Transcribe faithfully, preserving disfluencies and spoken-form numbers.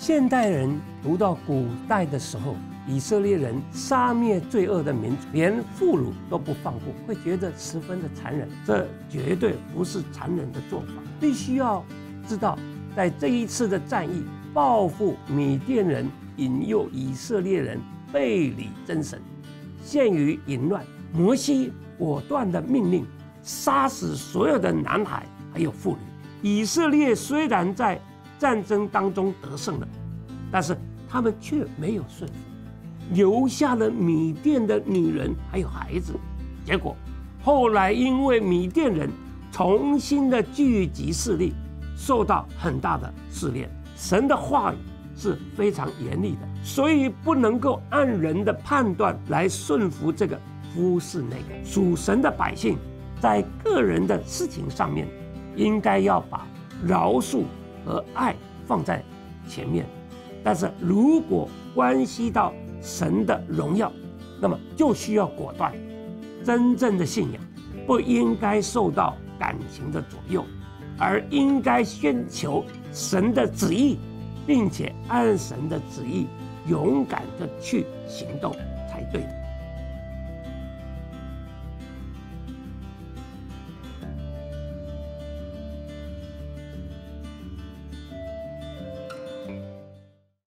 现代人读到古代的时候，以色列人杀灭罪恶的民族，连妇孺都不放过，会觉得十分的残忍。这绝对不是残忍的做法。必须要知道，在这一次的战役，报复米甸人引诱以色列人背离真神，陷于淫乱。摩西果断的命令杀死所有的男孩还有妇女。以色列虽然在战争当中得胜了，但是他们却没有顺服，留下了米甸的女人还有孩子。结果后来因为米甸人重新的聚集势力，受到很大的试炼。神的话语是非常严厉的，所以不能够按人的判断来顺服这个忽视那个。属神的百姓在个人的事情上面，应该要把饶恕和爱放在前面，但是如果关系到神的荣耀，那么就需要果断。真正的信仰不应该受到感情的左右，而应该先求神的旨意，并且按神的旨意勇敢的去行动才对。